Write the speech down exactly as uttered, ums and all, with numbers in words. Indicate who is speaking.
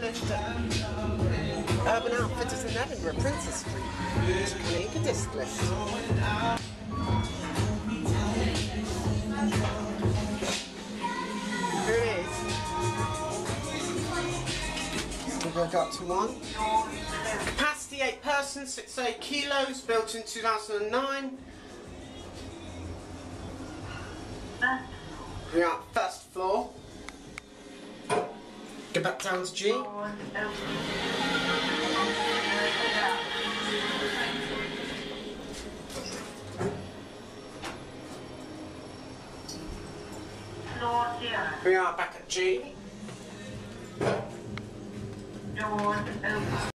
Speaker 1: lift at Urban Outfitters in Edinburgh, Princess Street. It's an Ecodisc lift. Here it is. We're going to go up to one. Capacity eight persons, six to eight kilos, built in two thousand nine. We are at first floor. Go back down to G. We are back at G. Doors open.